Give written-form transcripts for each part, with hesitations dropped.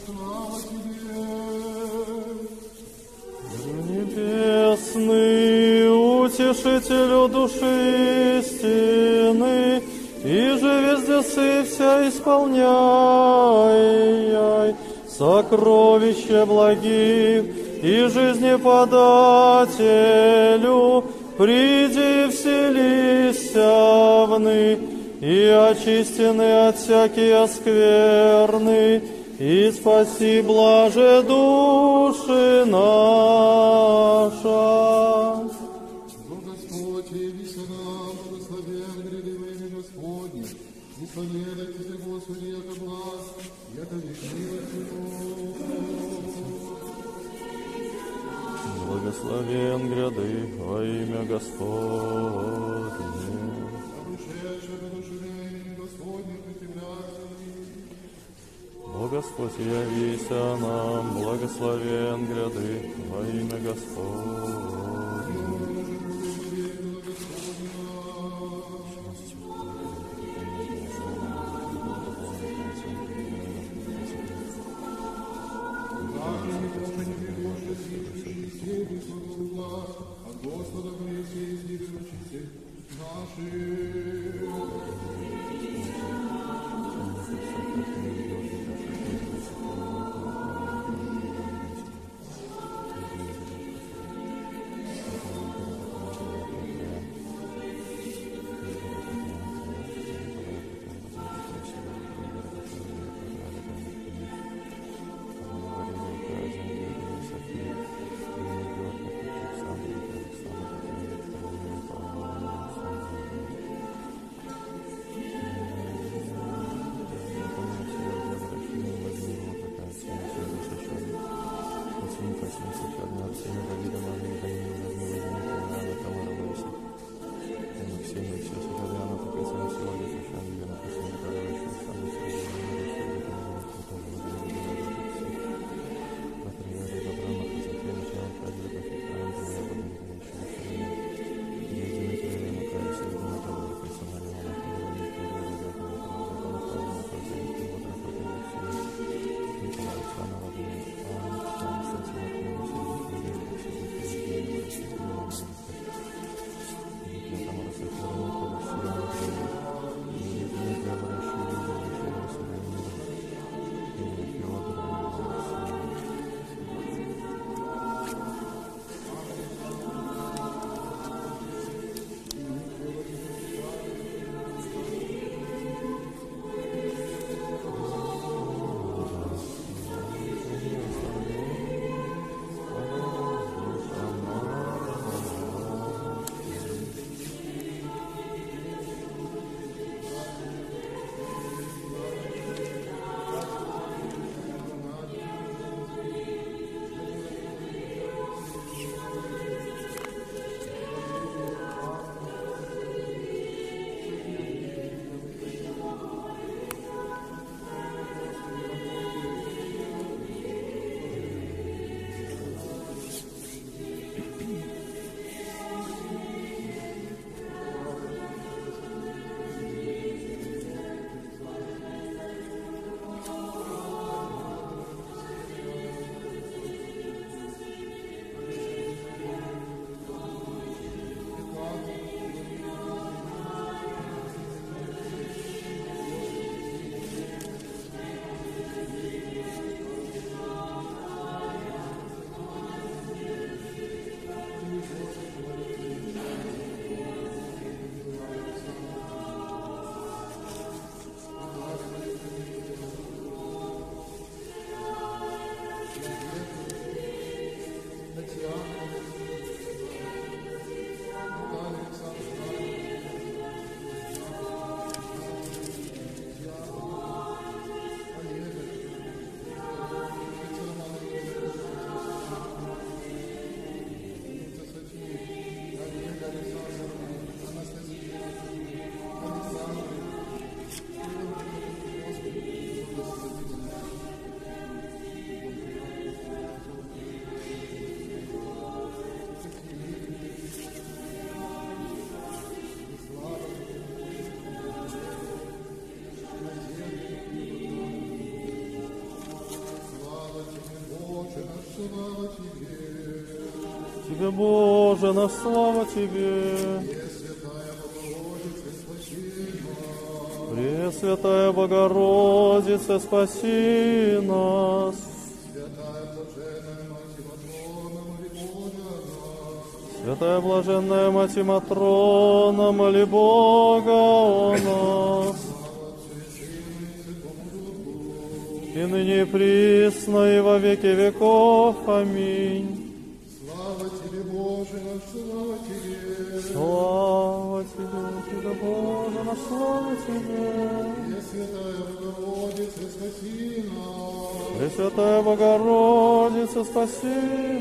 Небесный утешителю души истины, и же везде сы вся исполняй сокровище благих и жизнеподателю, приди и вселися вны, и очистены от всякие скверны, и спаси блаже души наша. Господь, явися нам, благословен гряды во имя Господне, исповедайтесь, Господи, яко благ, яко век милостиву. Благословен гряды во имя Господне. О Господь, явися нам, благословен гряды во имя Господне. От Господа Христе и верующихся наших. слава Тебе. Тебе, Боже, на слава Тебе. Пресвятая Богородица, спаси нас. Святая блаженная Мать Матрона, моли Бога о нас. И ныне и присно, и во веки веков. Аминь. Слава Тебе, Боже наш, слава Тебе. Слава Тебе, Боже наш, слава Тебе. Пресвятая Богородица, спаси нас. Пресвятая Богородица, спаси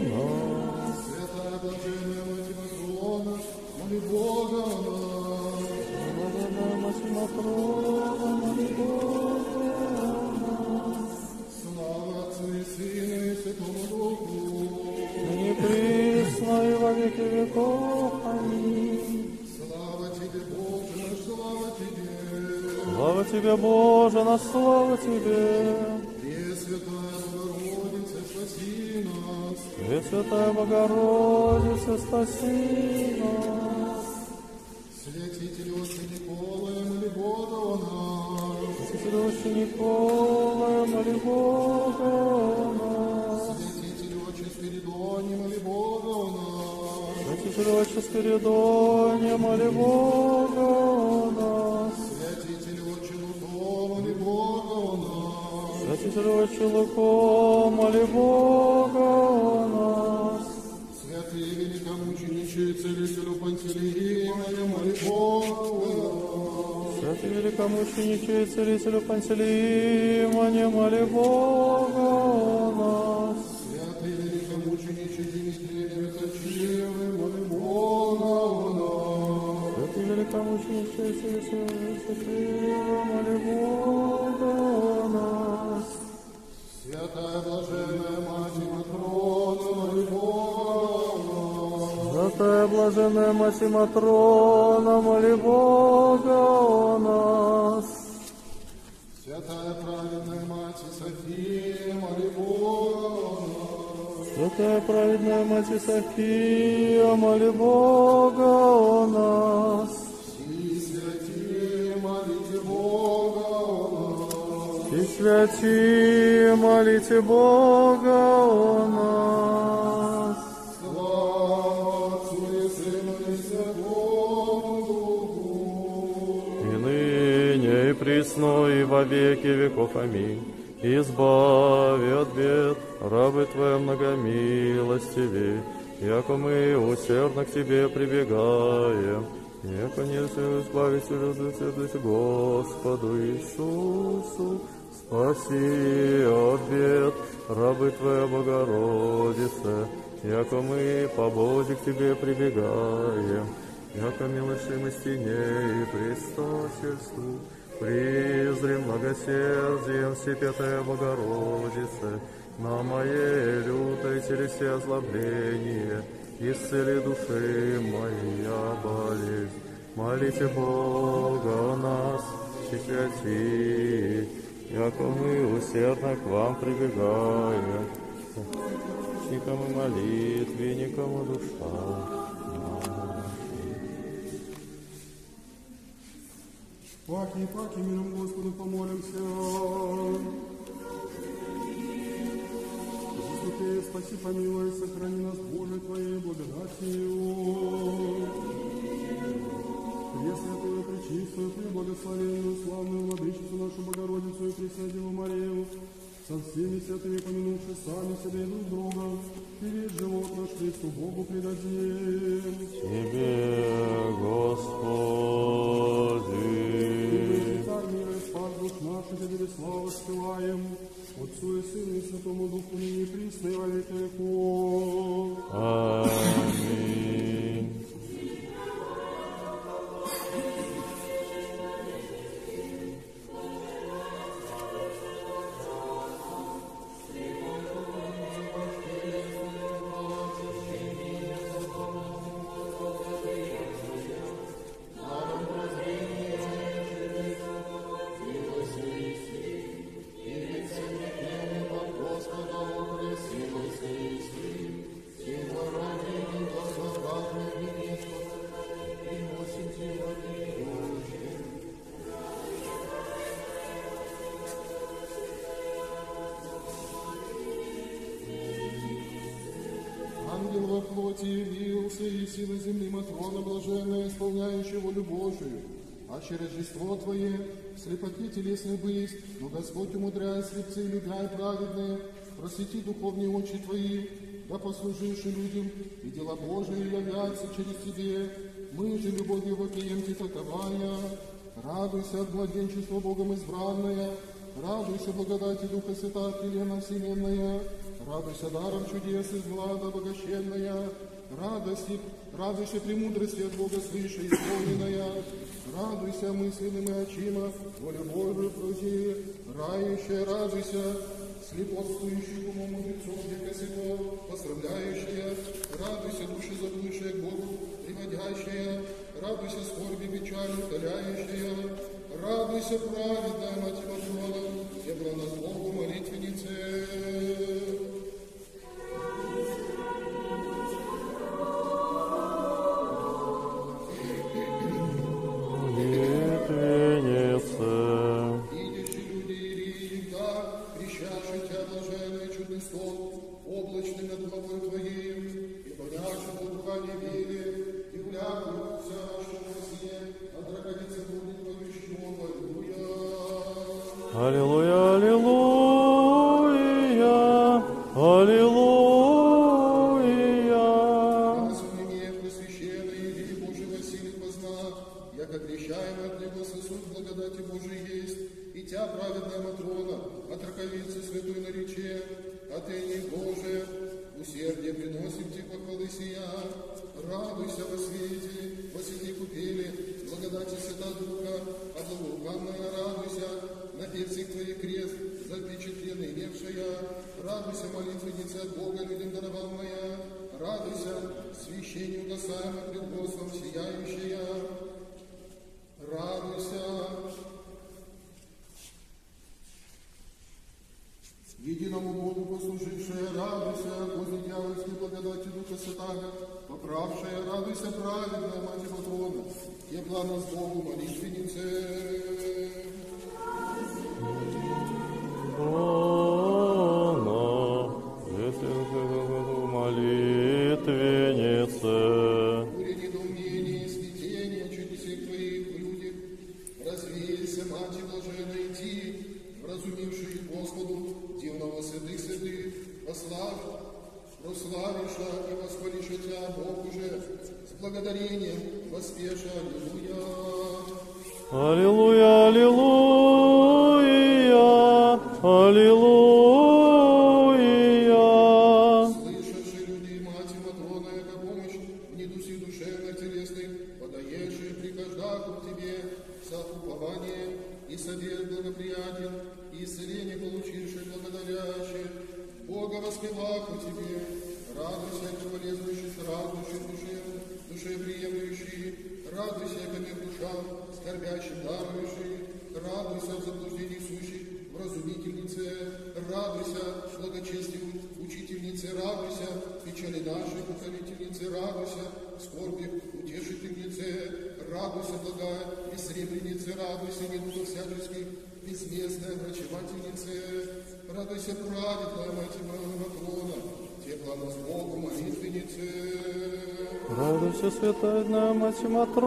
нас. Святая блаженная Мать Матрона, моли Бога о нас. Блаженная Мать Матрона, моли Бога о нас. Слава Отцу и Сыну и Святому Духу. Ныне и присно, и во веки веков. Аминь. Слава Тебе, Боже наш, слава Тебе. Слава Тебе, Боже наш, слава Тебе. Пресвятая Богородица, спаси нас. Пресвятая Богородица, спаси нас. Святитель Отче Николая, моли Бога о нас. Святитель Отче Николая, моли Бога о нас. Святитель Отче Спиридоний, моли Бога о нас. Святитель Отче Спиридония, моли Бога о нас. Святитель Отче Луко, моли Бога о нас. Святитель Отче Луко, моли Бога о нас. Святый великомучениче и целителю Пантелеимоне, моли Бога о нас. Святый великомучениче и целителю Пантелеимоне, моли Бога о нас. Святый великомучениче Дмитрий Девяточивый, моли Бога о нас. Святый великомучениче и целителю моли Бога о нас. Святая блаженная Мать Матрона, моли Бога о нас. Святая блаженная Мать Матрона, моли Бога о нас. Святая праведная Мать София, моли Бога о нас. Святая праведная Мать София, моли Бога о нас. И святые, молите Бога о нас. И святые, молите Бога о нас. Слава Отцу и Сыну и Святому Духу. И ныне, и присно, и во веки веков. Аминь. Избави от бед, рабы Твоя многомилостивей, яко мы усердно к Тебе прибегаем, яко нельзя избавить любви Господу Иисусу. Спаси от бед, рабы Твоя Богородица, яко мы по Боге к Тебе прибегаем, яко милостивости и престательству. Призри многосердием Всепятая Богородице, на моей лютой телесе озлобление, исцели души моя болезнь. Молите Бога о нас, и святые, яко мы усердно к вам прибегаем. Никому молитве, никому душа. Паки, паки, миром Господу помолимся. Заступи, спаси, помилуй, сохрани нас, Боже, Твоей благодатью. Пресвятую, пречистую, преблагословенную, славную Владычицу нашу Богородицу и Преснодеву Марию, со всеми святыми помянувши сами себя и друг друга, и весь живот наш Христу Богу предадим. Тебе, Господи. Царь мира и спас душ наших, и Тебе славу воспеваем, Отцу и Сыну и Святому Духу, ныне и присно и во веки веков. Аминь. Господа, укрепи, смерти явился, и силы земли Матрона блаженная, исполняющая волю Божию. Аще Рождество Твое, в слепоте телесной бысть, но Господь умудряет слепцы и легай праведные, просвети духовные очи Твои, да послужишь людям, и дела Божии явятся через Тебе. Мы же, любовь Его пиемте таковая, радуйся от младенчества Богом избранная, радуйся благодати Духа Святого Вселенная вселенная, радуйся даром чудес из влада обогащенная, радуйся премудрости от Бога свыше исполненная, радуйся мысленным и очима, волю Божию прози, рающая, радуйся, слепотствующих умом мудрецов века сего, поздравляющая, радуйся, души заблудшая к Богу, приводящая, радуйся, скорби печаль удаляющая, радуйся, праведная Мать Матрона, ебла нас Богу молитвеннице. Облачный над головой Твоим, и поняши духование вере, и влякнутся нашему во сне, от драгоницы будет Твою Аллилуйя. Аллилуйя, аллилуйя. Благословение просвященное, и Божий Василий познав, яко крещаемый от Него сосуд благодати Божией есть, и Тя, праведная Матрона, от раковицы святой нарече, а Ты, не Боже, усердие приносим Тебе похвалы сия. Радуйся во свете, во святой купели, благодати Свята Духа, а благоуханная радуйся, на персик Твоих крест, запечатленный имевшая. Радуйся, молитвенница от Бога, людям дарованная. Радуйся, священник угасаемый пред Господом сияющая. Радуйся, единому Богу послужившая, радуйся, возле дьявольской благодати Духа Святаго, поправшая, радуйся, праведная Мать Матрона, ебла нас Богу молитвеннице. Молитвеннице. Буре недоумения, смятения, чудесей Твоих в людях, развейся, Мать блаженная, идти, вразумивший Господу, дивного святых святых, прославиша и восхвалиша Тя, Бог уже, с благодарением воспеша. Аллилуйя. Аллилуйя, аллилуйя, аллилуйя. Слышавши люди, Мать Матрона, яко помощь в недусе душевных, телесных, подаешь и прикаждаку к Тебе за упование и совет благоприятен, и исцеление получившее благодарящее. Бога воспеваку Тебе, радуйся, яко полезующий, радующий душе приемлющий, радуйся, яко мир душам, скорбящим дарующий, радуйся в заблуждении сущих, вразумительнице, радуйся, благочестию учительнице, радуйся, печали нашей покровительнице, радуйся, скорби утешительнице, радуйся, благая бессребренице, радуйся, недуга всяческих, безместная врачевательнице, радуйся, праведная Мать Матрона, тепла нас Богу молитвеннице. Радуйся, святая Мать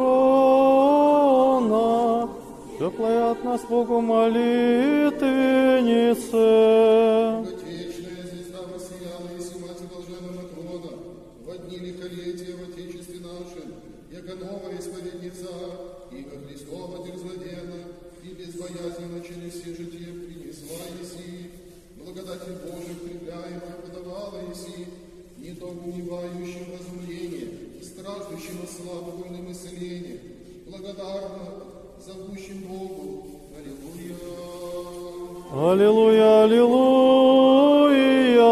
Матрона, теплая от нас Богу молитвеннице. Отечная звезда воссияла, если Мать блаженная Матрона, во дни лихолетия в Отечестве нашем, яко новая исповедница, иго Христова дерзновенна, и безбоязненно через все житие принесла еси, благодати Божией укрепляемая подавала еси, недоумевающим разумление, страждущим от славы вольным исцелением, благодарно зовущим Богу. Аллилуйя. Аллилуйя,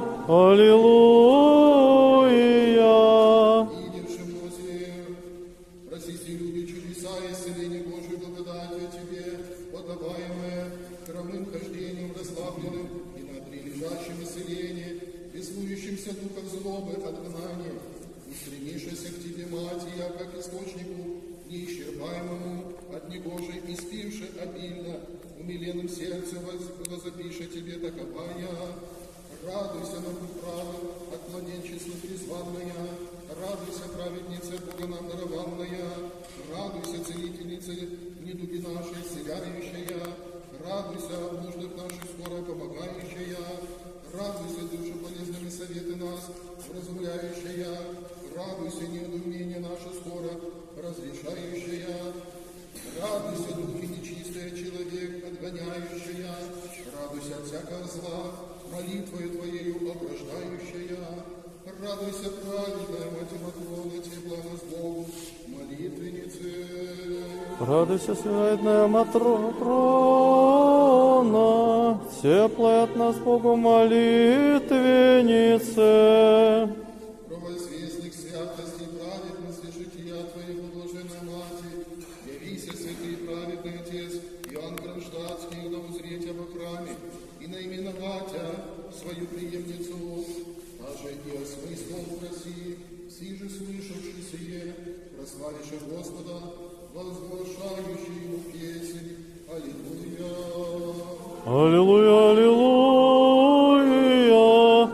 аллилуйя, аллилуйя. Видевшим носе, просите люди чудеса и исцеление Божьей благодати о Тебе, подаваемое хромым хождением расслабленным и на прилежащем исцелении, беснующимся духом злобы от гнания, устремившись к Тебе, Мать, я как источнику неисчерпаемому, от негожей испивши обильно, умиленным сердцем возопиша Тебе таковая. Радуйся, народ правый, от младенчества призванная, радуйся, праведница, Бога нам дарованная, радуйся, целительница, недуги наши, исцеляющая, радуйся, в нуждах наших скоро помогающая, радуйся, душа полезными советы нас, вразумляющая, радуйся, недоумение наше скоро разрешающая, радуйся, духи нечистые, человек отгоняющая, радуйся от всякого зла, молитвою Твоею ограждающая, радуйся, праведная Мать Матрона, тепла нас Богу, молитвеннице. Радуйся, святая Матрона, теплая от нас Богу молитвеннице. Провозвестник святости и праведности жития Твоего, блаженная Мати, явися, святый и праведный Отец, Иоанн Кронштадтский, да узреть обо храме, и наименовать свою преемницу, даже и о смыслом в России, все же слышавши сие, прославивши Господа, возглашающий ему песнь. Аллилуйя! Аллилуйя, аллилуйя,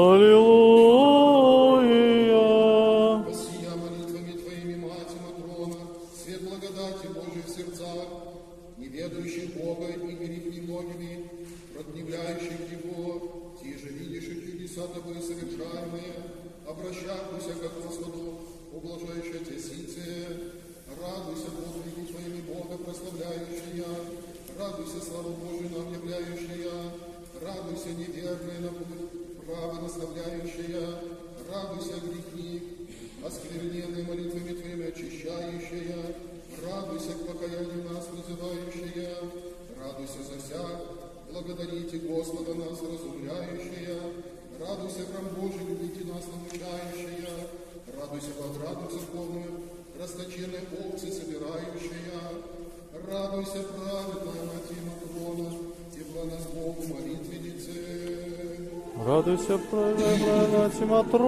аллилуйя. Воссия молитвами Твоими, Мати Матрона, свет благодати Божией в сердцах, неведающих Бога и гриб немногими, продневляющих Его, те же видящих чудеса Тобой совершаемые, обращайся ко Господу, ублажающая Те сице, радуйся подвиги Твоими Бога прославляющая, радуйся славу Божию нам являющая, радуйся неверная на путь право наставляющая, радуйся грехи, оскверненные молитвами Твоими очищающая, радуйся к покаянию нас призывающая, радуйся за всяк, благодарите Господа нас разумляющая, радуйся храм Божий, любите нас научающая, радуйся в отраду церковную, расточенные овцы собирающая, радуйся, праведная Мать Матрона, тепла нас Богу молитвеннице. Радуйся, праведная Мать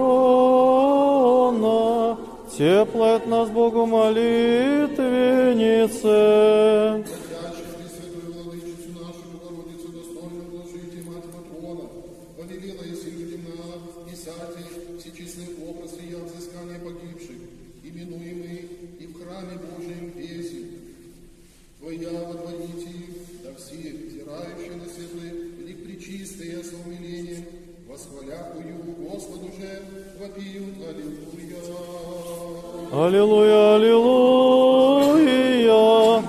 Матрона, теплая от нас Богу молитвеннице. Просящая Пресвятую Владычицу нашу Богородицу, достойно блажите, Мать Матрона, повелела еси людям на десяти всечестный образ и взыскания погибших, именуемый и в храме Божьем песен. Твоя водворите, да все, взирающие на светлый лик пречистые со умилением, восхваляхую Господу же, вопиют аллилуйя. Аллилуйя, аллилуйя,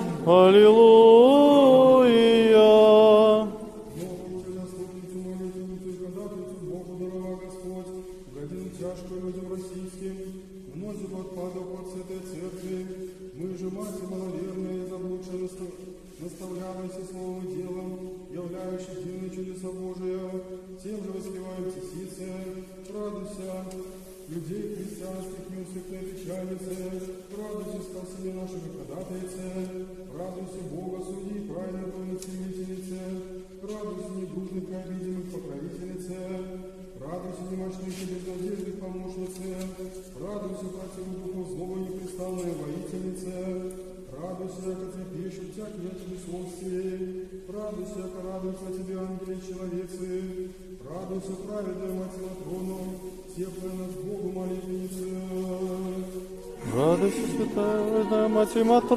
аллилуйя. Новую же заступницу, молитвенницу и ходатайцу Богу дарова Господь, годину тяжкую людям российским, множество отпадов от святой церкви, мы же, Мать маловерные, заблудшие, наставляемся словом и делом, являющие дивные чудеса Божия, тем же воспеваем тесице, радуйся, людей христианских неусыпной печалице, радуйся спасение наших ходатайце, радуйся Бога, судьи, праведной твоей целительнице, радуйся неглупных и обиденных покровительнице, радуйся немощных и безнадежных помощнице, радуйся противу духу злого непрестанной воительнице, радуйся, яко трепещут всякие чудесности, радуйся, яко радуются тебе ангели и человецы, радуйся, праведная Мать Матрону, теплая нас Богу молитвеннице. Радуйся, святая Мать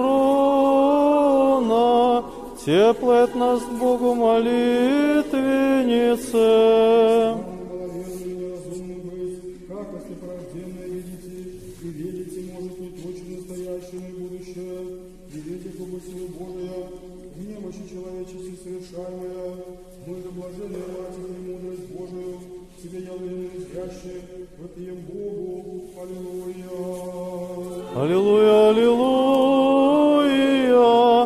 Матрона, теплая от нас Богу молитвеннице. Маловерные неразумны быть, как если порожденное видите, и видите, может, не точно настоящее и будущее, и видите побысию Божия, в немощи человеческой совершаемая, мы же блаженная Мать и премудрость Божию, тебе явленные зрящие, вопием Богу, аллилуйя. Аллилуйя, аллилуйя,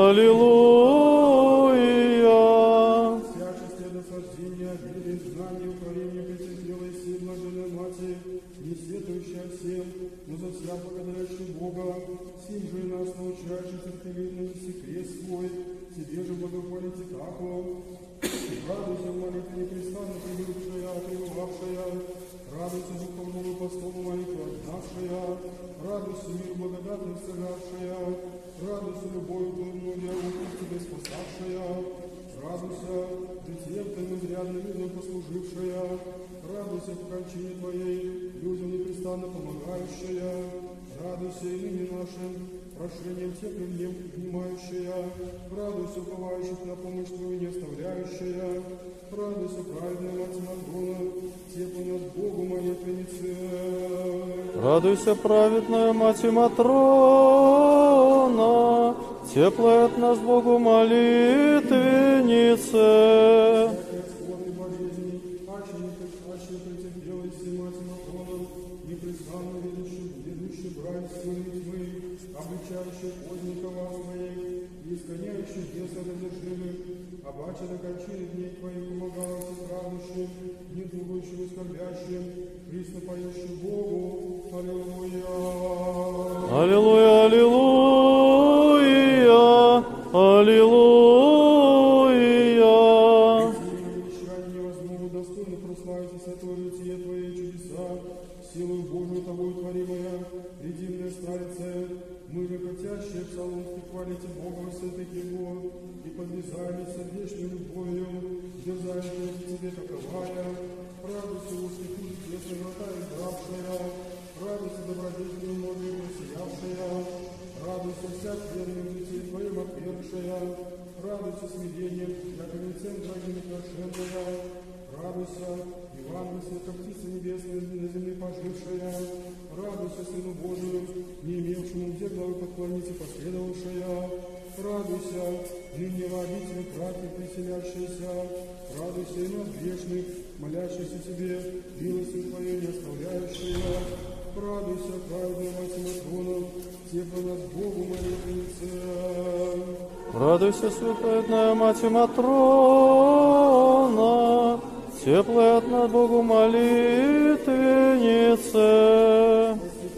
аллилуйя. Всяческое досаждение, обиды, знания, укорение претерпелой сил блаженной Мати, не сетующая всем, но за вся благодарящий Бога, сим же и нас научающий терпеливности крест свой, тебе же благоволите тако. Радуйся в молитве непрестанно прибывшая, пребывавшая, радуйся духовному постому молитву отдавшая, радуйся мир благодатным согравшая, радуйся любовью твою многие руки тебе спасавшая, радуйся, детям твоим изрядным людям послужившая, радуйся в кончине Твоей, людям непрестанно помогающая, радуйся и ныне нашим, прошением всех внимающая, радуйся уповающих на помощь Твою не оставляющая, радуйся праведная Мать Матрона, тепло над Богу молитвеннице. Радуйся, праведная Мать Матрона, теплая от нас Богу молитвеннице. Обличающих узников своих, изгоняющих бесов разрешимых, обаче до кончины дней Твоих помогалось страждущим, не думающим и скорбящим, присно поющим Богу. Аллилуйя! Аллилуйя, аллилуйя, аллилуйя! Обещания невозможно достойно прославиться святое житие Твои чудеса, силою Божию Тобою творимая, единая страница. Мы же хотящие псаломски хвалите Бога во святых Его и подвязаем сердечной любовью, дерзая тебе таковая, радуйся узких улиц, если врата избравшая, радуйся добродетелью модной просиявшая, радуйся всяк верным детей Твоим отвергшая, радуйся смирением, как венцем дорогим украшенная, радуйся, Ивангелие святоптица небесная, на земле пожившая, радуйся, Сыну Божию, не имевшему где главы поклониться последовавшая, радуйся, ныне родители, братья приселящиеся, радуйся и нас грешных, молящихся Тебе, милостью Твоей не оставляющая, радуйся, праведная Мать Матрона, тепло нас Богу молитвеннице. Радуйся, святая Мать Матрона, теплая от нас Богу молитвеннице.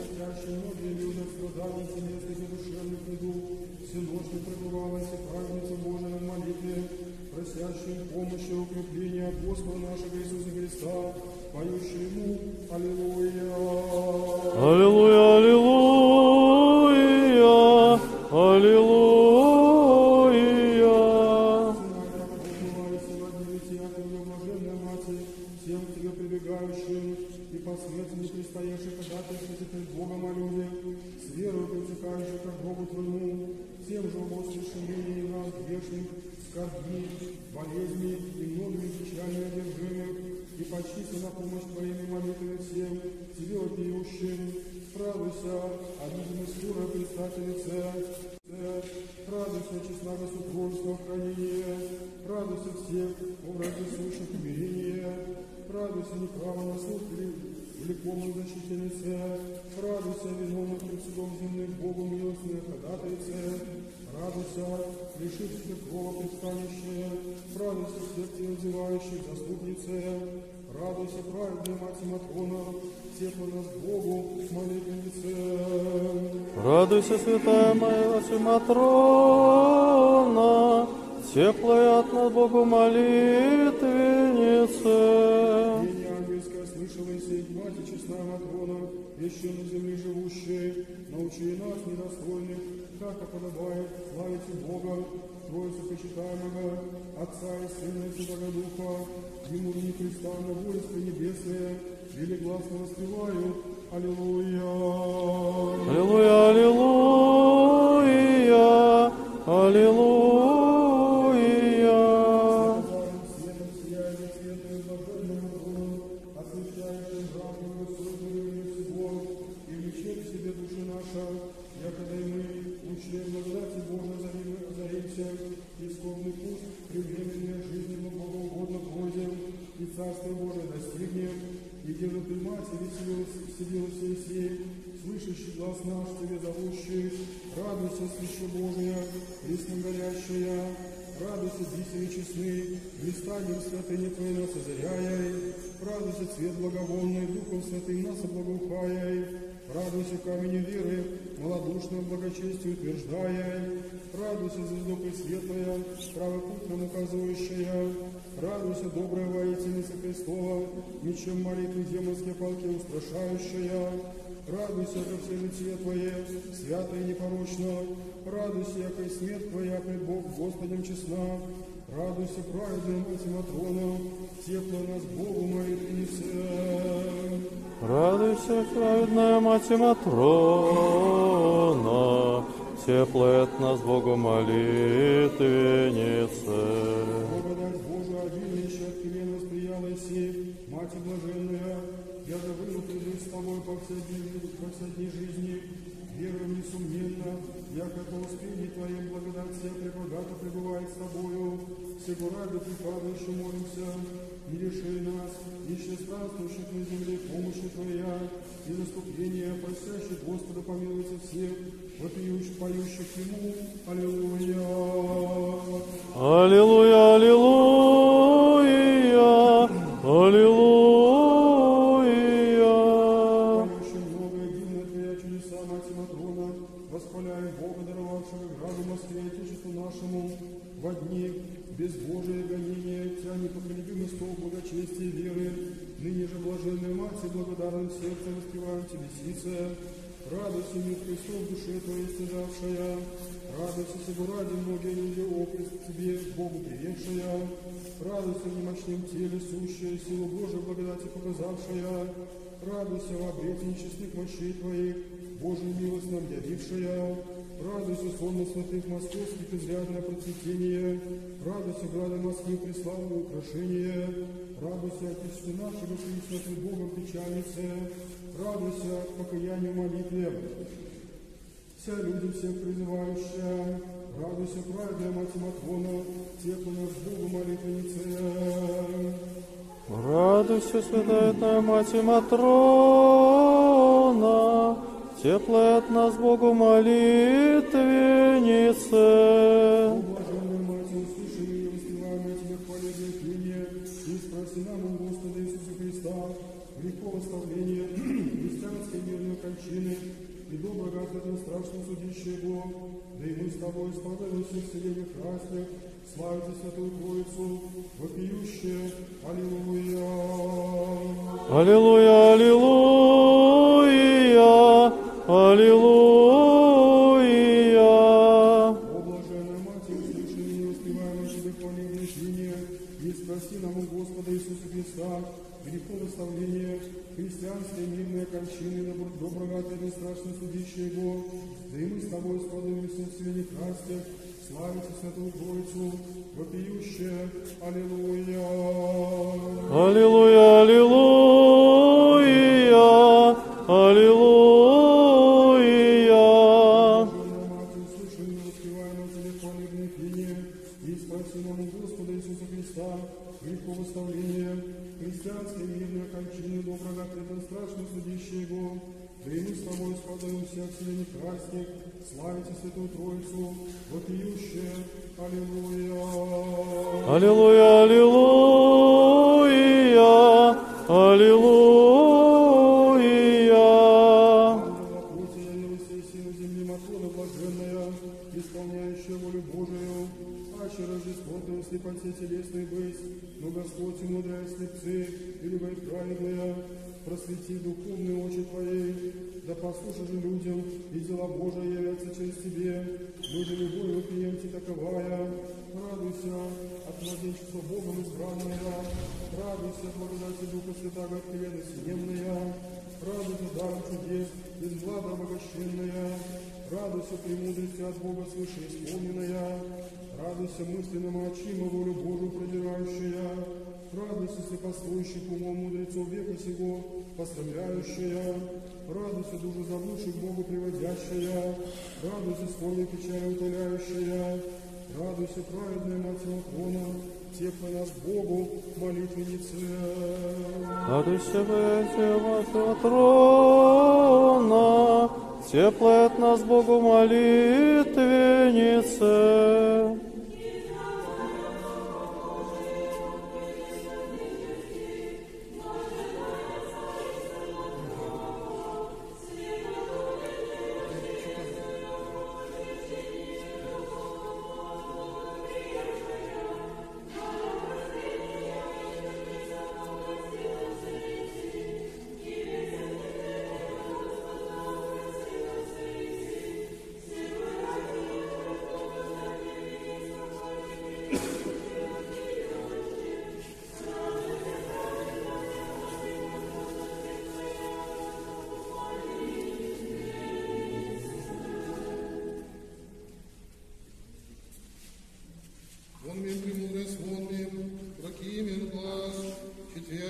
Просящим помощи и укрепления от Господа нашего Иисуса Христа, поющий Ему Аллилуйя. Аллилуйя, аллилуйя, аллилуйя. Всем к Тебе прибегающим и по смерти не предстоящих ходатайствовать перед Богом о людях, с верою притекающих к Богу Твоему, тем же услышим мнение нас грешных, скорби, болезни и многими печальными одержимых, и почти на помощь Твоими молитвами всем, Тебе вопиющим, радуйся, обидимой скорой предстательнице, радуйся, честного супружества хранения, радуйся всех, образы слышат умирения, радуйся, неправо на суд великому защитнице, радуйся, виновных пред судом земных Богу милостной ходатайце, радуйся, лишивших крово предстанущее, радуйся всех тебя называющих заступнице, радуйся, праведная Мать Матрона, тепло нас Богу молитвеннице. Радуйся, святая Мать Матрона, теплая от нас Богу молитвеннице. Пение ангельское слышала и сеть Мать честная Матрона, еще на земле живущей, научи нас недостойных, как подобает славите Бога, Троицу почитаемого, Отца и Сына и Святого Духа, Ему непрестанно воинство небесное, велигласно воспевают. Аллилуйя! Аллилуйя, аллилуйя, аллилуйя. Светом сияет светлым блаженным Богом, освещающим здравную созданную всего, и влечет к себе души наша, якогда и мы, учили благодати Божией озаримся, и скорбный путь привременной жизни мы богоугодно пройдем, и Царствие Божие достигнем, и где же ты, Матери, сидела всей сей, слышащий глаз наш, Тебе зовущий, радуйся, свяща Божия, пресно горящая, радуйся, бисери честный, блистанием святыни Твоей нас озаряй, радуйся, цвет благовонный, Духом Святым нас облагоухай, радуйся, камень веры, малодушно благочестию утверждая, радуйся, звездокой светлая, правый путь нам указывающая, радуйся, добрая воительница Христова, мечом молитвы демонские палки устрашающая, радуйся, как все житие Твое, свято и непорочно, радуйся, яко и смерть Твоя пред Бог Господем честна, Радуйся, праведная Мать Матрона, тепло нас Богу молитвеннице. Радуйся, праведная Мать Матрона, теплает нас Богу молитвеннице. Благодать Божия, обильнейшая от Кирена восприяла сей, Мать блаженная, я завыну приду с тобой по всей дни жизни, верую несомненно, яко по успении Твоей благодать вся пребогато пребывает с Тобою, всего ради припадающим молимся, не реши нас, ищи странствующих на земле помощи Твоя, и заступления, просящих Господа помилуйте всех, вопиющих, поющих Ему. Аллилуйя! Аллилуйя, аллилуйя, аллилуйя. Поющим многое дивное Твоя чудеса, Мать Матрона, восхваляем Бога, даровавшего граду Москве, Отечеству нашему, во дни безбожия гонения, Тя непоколебимый стол благочестия и веры, ныне же блаженная Мать и благодарным сердцем воспеваем Тебе, сице. Радуйся, мир Христов, душе Твоей стяжавшая, радуйся, сего ради многие люди окрест Тебе, Богу приведшая, радуйся в немощном теле сущая, силу Божию благодати показавшая, радуйся в обрете нечестных мощей Твоих, Божию милость нам явившая, радуйся, сонно святых московских, изрядное процветение, радуйся, града Москвы, преславное украшение, радуйся, Отечеству нашего, Христа, пред Богом печалице, радуйся к покаянию молитве, вся людям всех призывающая, радуйся, праведная Мать Матрона, тепло нас Богу молитвеннице. Радуйся, святая Мать Матрона, теплает нас Богу молитвеннице. О, блаженная Мать, услыши и воспеваем Тебе хвалебное пение, и спроси нам у Господа Иисуса Христа грехов оставления, христианской мирной кончины и доброго ответа страшно судящего, да и мы с Тобой сподаемся в вселенных красных, славите Святую Троицу, вопиющее Аллилуйя. Аллилуйя, аллилуйя, аллилуйя. О, блаженная Мать, услыши и воспеваем Тебе хвалебное пение, и спроси нам у Господа Иисуса Христа грехов оставления, христианской мирной кончины, доброго ответа страшно судящего, да и мы с Тобой сподаемся в вселенных красных, славите Святую Троицу, вопиющее Аллилуйя. Аллилуйя, аллилуйя, аллилуйя. Блаженная Мать, услыши и воспеваем Тебе хвалебное пение, и спроси нам у Господа Иисуса Христа грехов оставления, христианской мирной кончины, доброго ответа страшно судящего, да и мы с Тобой сподаемся от вселенных красных, славите Святую Троицу, вопиющее Аллилуйя. Аллилуйя, аллилуйя, аллилуйя. Ангела плоти явилась и сила земли Матрона блаженная, исполняющая волю Божию, аще Рождество Твое слепоте телесной быть, но Господь и мудрая слепцы, и любовь праведная, просвети духовные очи Твои, да послушай же людям, и дела Божия явятся через Тебе, мы же любовь вопиемте таковая, радуйся от младенчества Богом избранная, радуйся от благодати Духа Святаго от Кирена Всемемная, радуйся даром чудес, из блага обогащенная, радуйся премудрости от Бога свыше исполненная, радуйся мысленному очима волю Божию продирающая, радуйся слепостоящих умом мудрецов века сего, пострамляющая, радуйся душу заблудших Богу приводящая, радуйся скорбной печали утоляющая, радуйся, праведная Мать Матрона, тепло нас Богу молитвеннице. Радуйся, Мать Матрона, теплает нас Богу молитвеннице.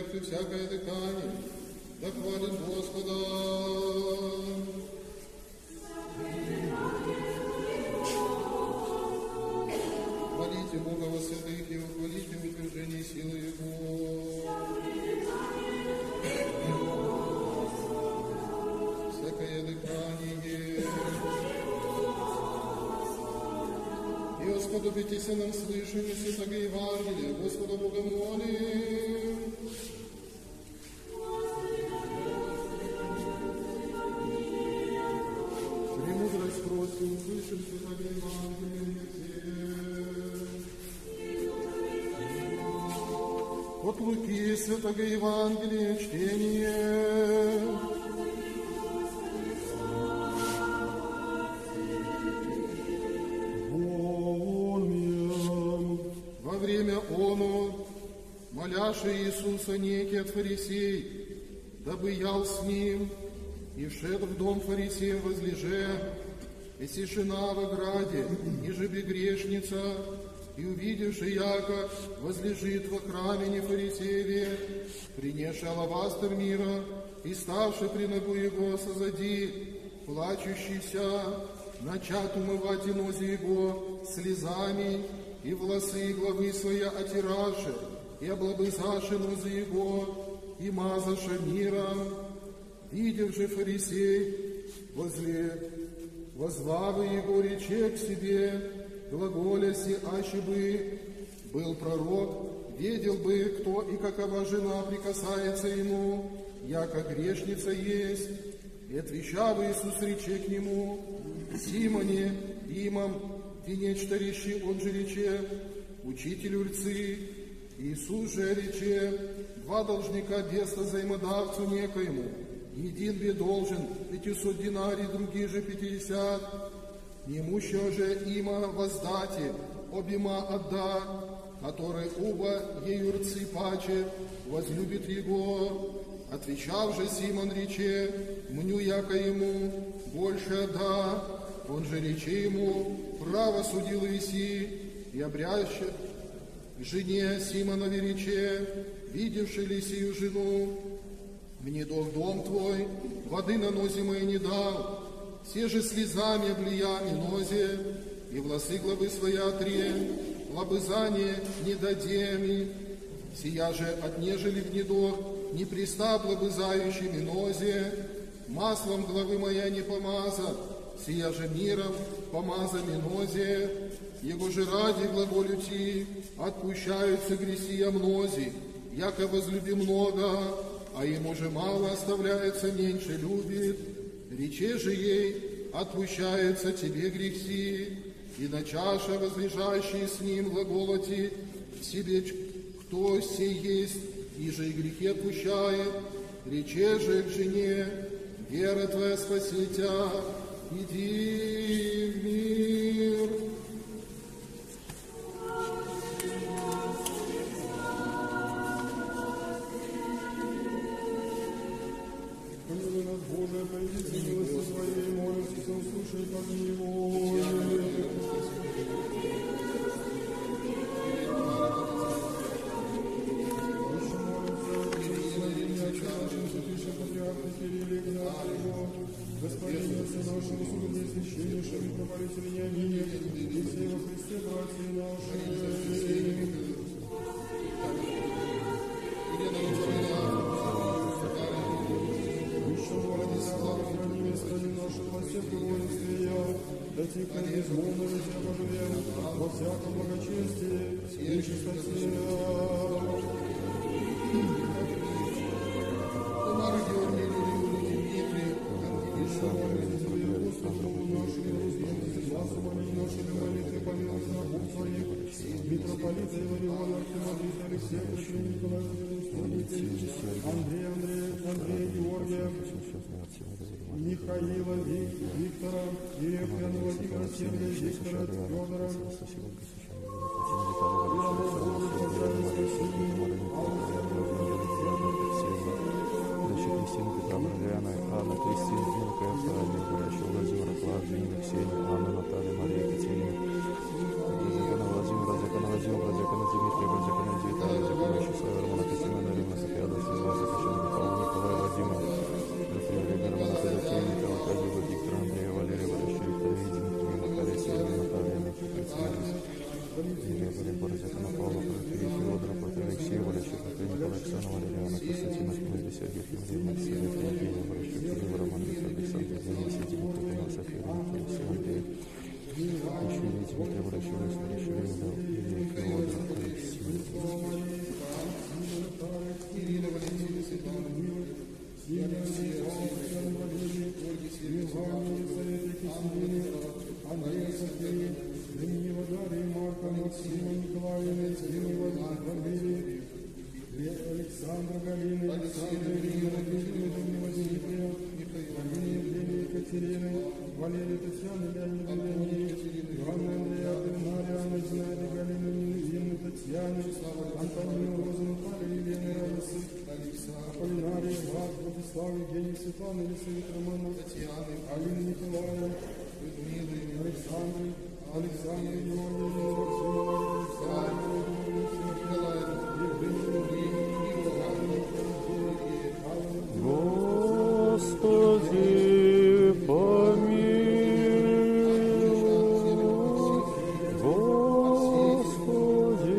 сердце всякое дыхание, да хвалит Господа. Хвалите Бога во святых Его, хвалите в утверждении силы Его. Всякое дыхание. И Господу пятися нам слышание Святого Евангелия, Господа Бога молим. Премудрость просим, слышим Святого Евангелия. От Луки Святого Евангелия чтение. Во время оно, моляши Иисуса некий от фарисей, дабы ял с ним, и вшед в дом фарисеев возлеже, и тишина в ограде, и жеби грешница, и увидевши яко возлежит во храме не фарисееве, принесши алавастр мира, и ставши при ногу его созади, плачущийся, начат умывать и нози его слезами, и волосы главы своя отиравши, и облобызаши нози его, и мазаши миром. Видев же фарисей возвавы его рече к себе, глаголяси, аще бы был пророк, ведел бы, кто и какова жена прикасается ему, яко грешница есть. И отвечав Иисус рече к нему: Симоне, имам, ты нечто речи, он же рече, учителю рцы. Иисус же рече: два должника беса взаимодавцу некоему, един бе должен 500 динарий, другие же 50. Неимущего же има воздати, обима отда, который уба ею рцы паче, возлюбит его. Отвечав же Симон рече: мню яко ему больше отда. Он же рече ему: право судил виси, и обряще жене Симонове рече: видевши ли сию жену, мне дох дом твой, воды на нозе моей не дал, все же слезами облиями нозе, и волосы главы своя отре, лобызание не дадеми, сия же отнежели в недох, не приста лобызающими нозе, маслом главы моя не помаза, сия же миром помазами нозе, его же ради глаголю ти, отпущаются гресия мнози, яко возлюби много, а ему же мало оставляется, меньше любит. Рече же ей: отпущается тебе грехи, и на чаше возлежащие с ним глаголоти в себе, кто сей есть, и же и грехи отпущает. Рече же к жене: вера твоя спасет тебя, иди в мир. Помилуй нас, Боже, повелитель милости Своей, молимся, услышай помилуй. Господине, все нашему суде, священнейшему митрополите Вениамине, и все во Христе, братья наши. Достигнем безмолвного Тебя поживем во всяком благочестии и чистоте. Митрополита Ивана Архимандрита Алексея, Андрея Георгия, Михаила, Виктора, Ерефяна, Владимира, Сергия, Виктора, Федора, Кристину, Петра, Марьяна, Анна, Кристину, Дину, Кафа, Николаевича, Владимира, Клавдию, Ксению, Анну, Наталью, Марию, Екатерину, Бразякана Владимира, Бразякана Дмитрия, Бразякана Виталия, Бразякана Вячеслава, Романа Костина, Римма, София, Сергей Филипп, Марсель, Евгений, Врачев, Кирилл, Роман, Александр, Денис, Дмитрий, Маша, Филипп, Алексей, Андрей, еще Дмитрий, Врачев, Алексей, Федор, Алексей. Ирина Валентина Светлана, Алексей, Андрей Сергей, Даниила Дарья, Марка, Максима, Николаевна, Валерий, Александра, Галина, Александра, Ирина, Владимира, Дмитрия, Галина, Евгения, Екатерины, Валерия, Татьяна, Леонида, Леонид, Ивана, Андрея, Мария, Анна, Зинаида, Галина, Инну, Татьяна, Антонина, Роза, Наталья, Елена, Раисы, Аполлинария, Влад, Владислав, Евгений, Светлана, Елисавета, Романа, Татьяна, Алина, Николая, Александр, Александр, Георгий, Господи, помилуй, Господи,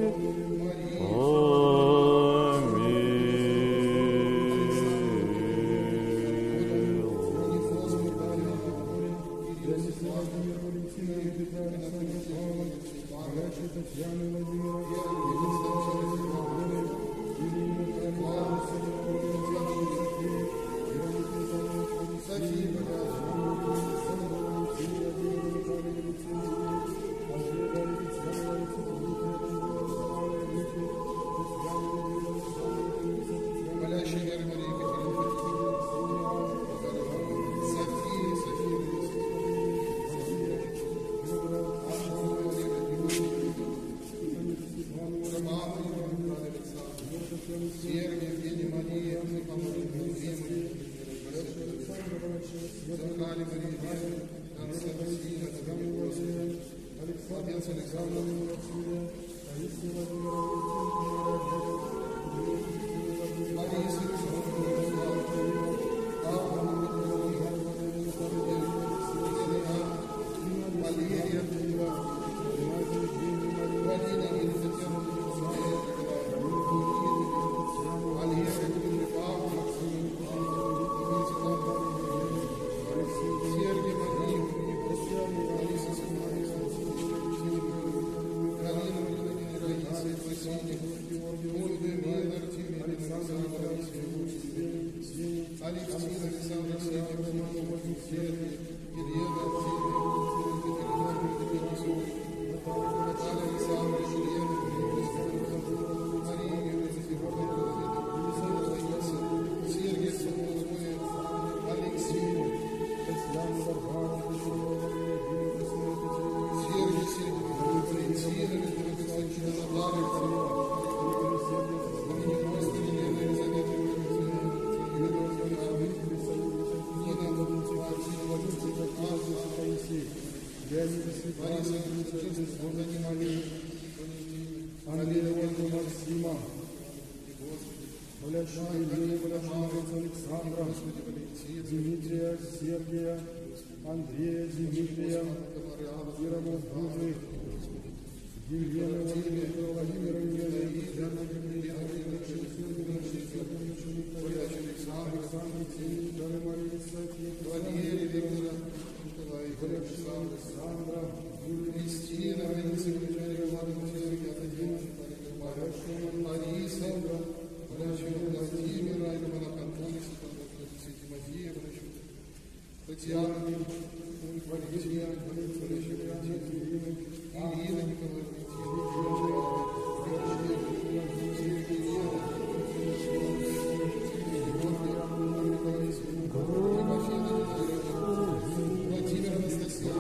Дмитрия, Сергия, Андрея, Дмитрия, Кирова, Бузы, Евгения, Владимира, Татьяна, Александр, Дарья, Мария, Валерия, Виктора, Александра, Кристина, Раиса, Лариса, Владимира, Ивана Антониса, Тимофея, Татьяна, Валерия, Ирина Владимир Анастасия,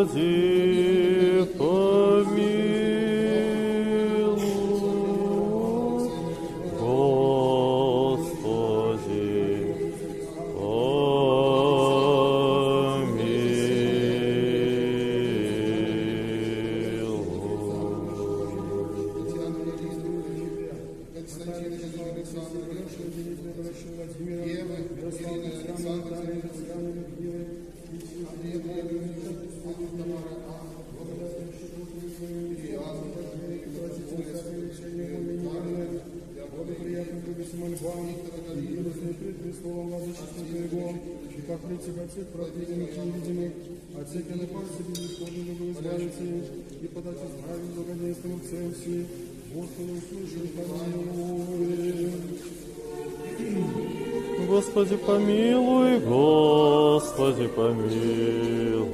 Господи, помилуй, Господи, помилуй.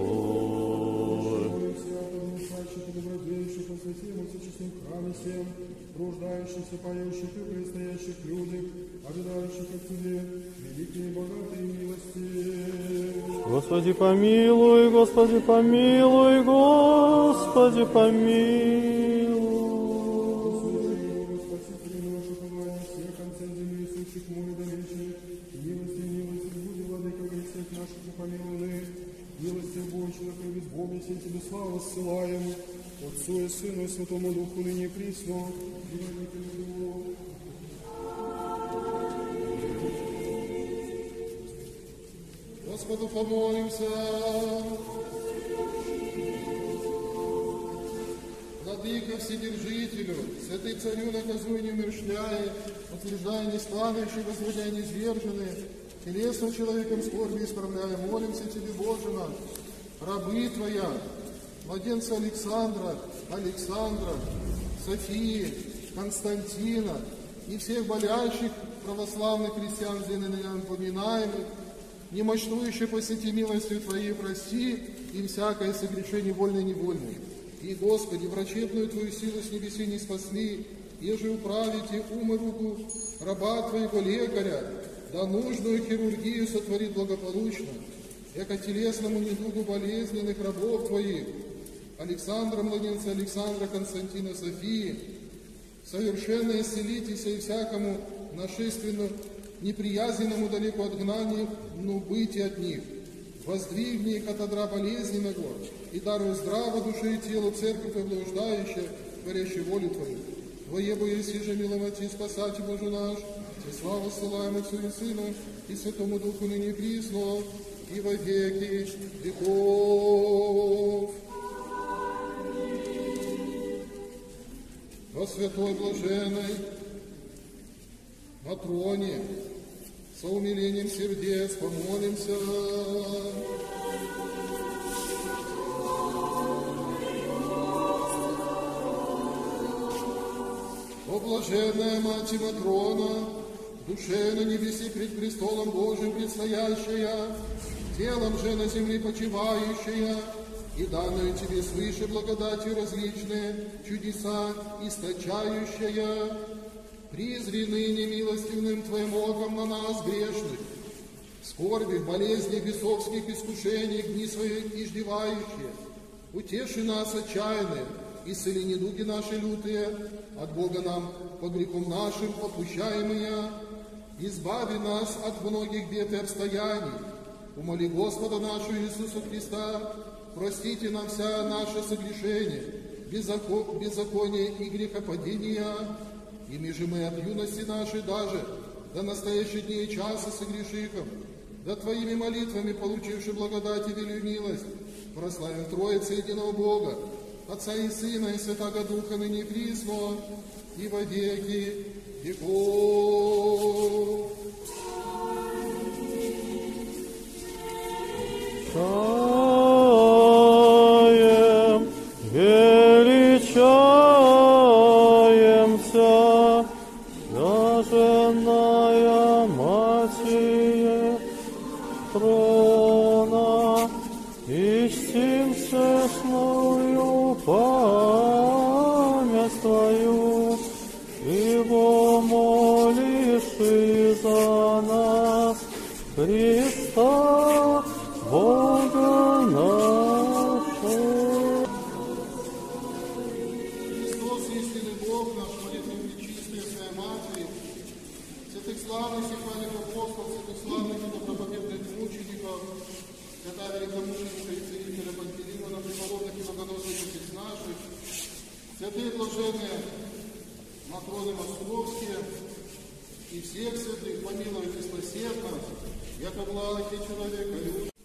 Рождающихся, поющих и предстоящих людях, ожидающих от Тебе, великие, богатые милости. Господи, помилуй, Господи, помилуй, Господи, помилуй. Спасители наши, помилуй всех концов земли, сущих море до вечных. Милости, милости, буди, владыка, во всех наших помилованных. Милости, обочинах и без Бога, все Тебе славу ссылаем. Отцу и Сыну и Святому Духу, ныне и присно, и во веки веков. Господу помолимся. Владыка Вседержителю, святый Царю, наказуй не умерщвляя, утверждая неславящие, возводя неизверженные, телесным человеком скорби исправляя, молимся Тебе, Боже наш, рабы Твоя, младенца Александра, Софии, Константина и всех болящих православных христиан, ныне поминаемых, немощнующе посети милостью Твоей, прости им всякое согрешение вольное и невольное. И, Господи, врачебную Твою силу с небеси не спасли, еже управите ум и руку раба Твоего лекаря, да нужную хирургию сотворит благополучно, яко телесному недугу болезненных рабов Твоих, Александра, младенца Александра, Константина, Софии, совершенно исцелитесь и всякому нашественному, неприязненному далеко от гнания, но быть от них. Воздвигни их от одра болезненного и даруй здраво душе и телу церковь облуждающая, горящей волю Твою. Твое бы еси же миловати, спасати Боже наш, и славу ссылаем Отцу и Сыну и Святому Духу ныне присно и во веки веков. О святой блаженной Матроне, со умилением сердец помолимся. О блаженная Мать Матрона, душе на небеси пред престолом Божиим предстоящая, телом же на земле почивающая, и данную Тебе свыше благодатью различные чудеса источающая, призри ныне милостивным Твоим оком на нас, грешных, скорбях, болезнях, бесовских искушениях, дни свои иждевающие, утеши нас отчаянные, исцели недуги наши лютые, от Бога нам по грехам нашим попущаемые, избави нас от многих бед и обстояний, умоли Господа нашего Иисуса Христа, простите нам вся наше согрешение, беззаконие и грехопадения, ими же мы от юности нашей даже до настоящих дней и часа согрешихом, да Твоими молитвами, получивши благодать и велию милость, прославим Троице единого Бога, Отца и Сына и Святаго Духа, ныне и присно, и во веки веков. Чаем, величаемся, блаженная Матери трона, и чтим честную память Твою, ибо молишь за нас Христа, Бога нашего. царя, великомученика и целителя Пантелеймона, преподобных и богоносных отец наших, святые блаженные Матроны Московские и всех святых помилуйте, спаси от нас, яко благи человека,